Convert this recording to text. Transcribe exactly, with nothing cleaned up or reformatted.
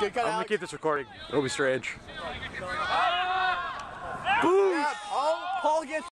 I'm gonna keep this recording. It'll be strange.